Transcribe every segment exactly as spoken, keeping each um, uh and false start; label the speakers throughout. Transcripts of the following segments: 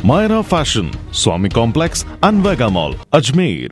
Speaker 1: Myra Fashion, Swami Complex and Vega Mall, Ajmer.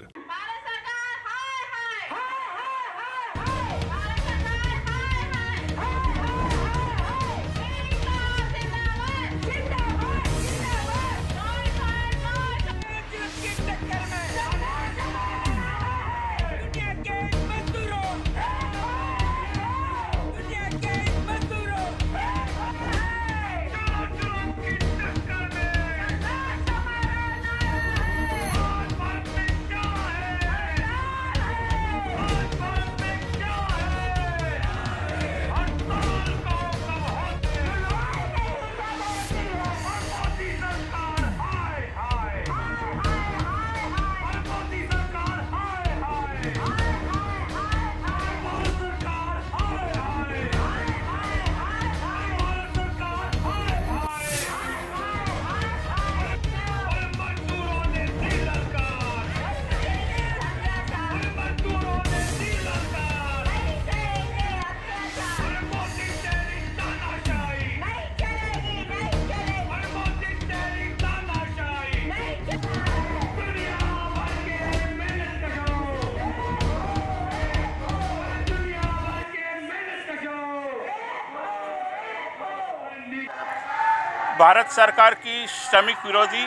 Speaker 2: Bharat सरकार की श्रमिक विरोधी,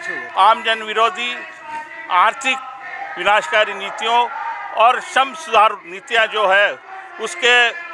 Speaker 2: आम जन विरोधी, आर्थिक विनाशकारी नीतियों और श्रम सुधार नीतियां जो है उसके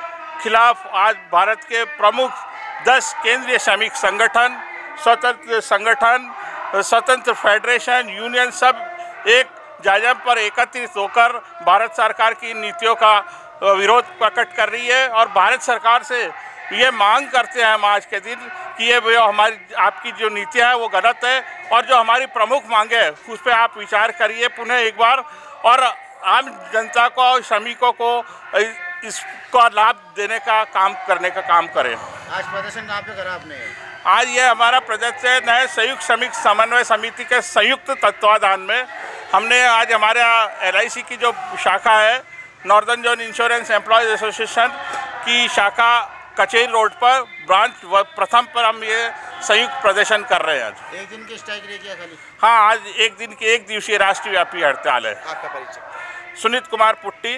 Speaker 2: खिलाफ आज भारत के प्रमुख दस केंद्रीय श्रमिक संगठन, स्वतंत्र संगठन, स्वतंत्र फेडरेशन, यूनियन सब एक जायजा पर एकत्रित होकर भारत सरकार की नीतियों का विरोध प्रकट कर रही है और भारत सरकार से ये मांग करते हैं हम आज के दिन कि ये हमारी आपकी जो नीतियाँ है वो गलत है और जो हमारी प्रमुख मांगे है उस पर आप विचार करिए पुनः एक बार और आम जनता को और श्रमिकों को इसका लाभ देने का काम करने का काम करें।
Speaker 3: आज प्रदर्शन कहाँ पे करा आपने?
Speaker 2: आज ये हमारा प्रदर्शन है संयुक्त श्रमिक समन्वय समिति के संयुक्त तत्वाधान में। हमने आज हमारे एल आई सी की जो शाखा है northern zone insurance employees association की शाखा कचेरी रोड पर ब्रांच प्रथम पर हम ये संयुक्त प्रदर्शन कर रहे हैं। आज
Speaker 3: एक दिन की स्ट्राइक रही क्या खाली?
Speaker 2: हाँ, आज एक दिन की एक दिवसीय राष्ट्रव्यापी हड़ताल है।
Speaker 3: आपका परिचय?
Speaker 2: सुनीत कुमार पुट्टी,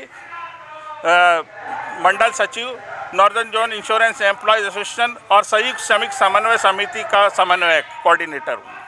Speaker 2: मंडल सचिव, northern zone insurance employees association और संयुक्त श्रमिक समन्वय समिति का समन्वय कोऑर्डिनेटर हूँ।